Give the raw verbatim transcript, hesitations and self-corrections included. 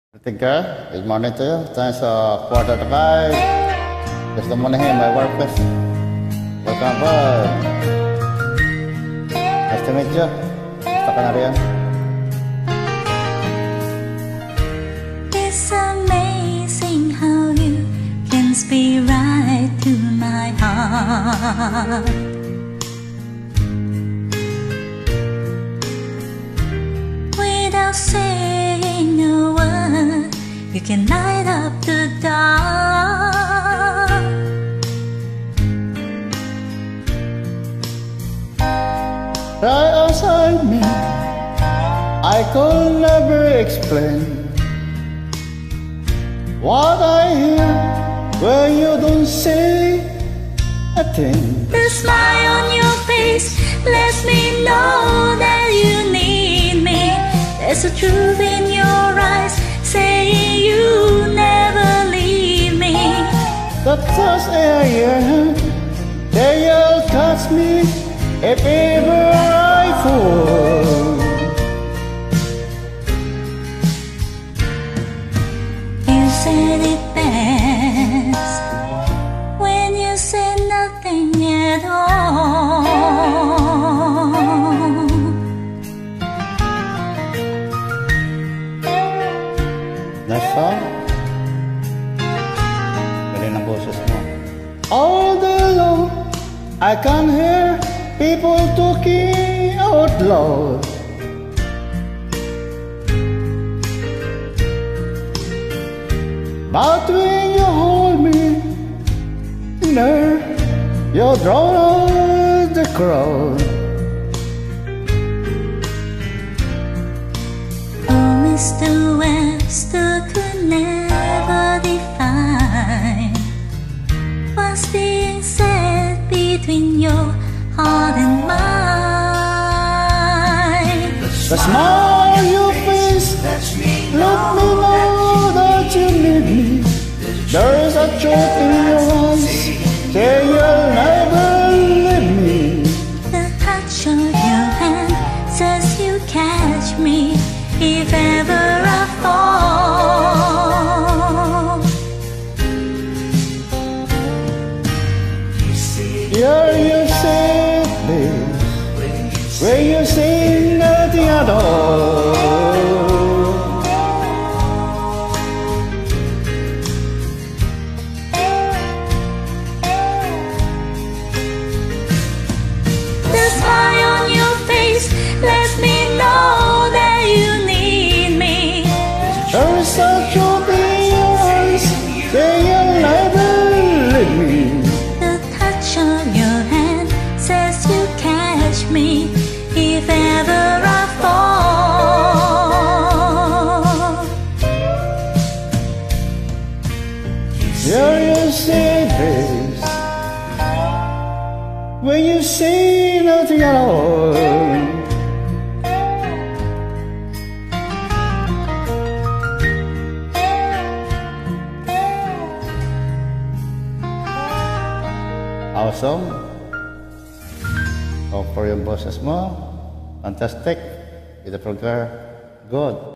Tika, good morning to you. Thanks sa quarter to five. Gusto mo na him, my workplace. Welcome aboard. Nice to meet you. Gusto ka na rin. It's amazing how you can speak right to my heart. Without saying a word, you can light up the dark. Right outside me, I could never explain what I hear when you don't say a thing. The smile on your face lets me know that you need me. There's a truth in your eyes saying you never leave me. The touch in your hand, they will catch me if ever I fall. You said it best when you said nothing at all. Next song. Galing ng boses mo. All day long, I can hear people talking out loud. But when you hold me near, you drown out the crowd. Oh, Mister Webster could never define what's being said between your heart and mine. The smile on your face let me know that you need me. There is a truth in your eyes, say you'll never leave me. The touch of your hand says you catch me if ever I fall. You're you say this when you say nothing at all. The smile on your face lets me know that you need me. There's a truth in your eyes, say you'll never leave me. The touch of your hand says you catch me if ever I fall. You're you say this when you say nothing at all. Awesome. Oh, for your bosses mo, fantastic. With the program, good.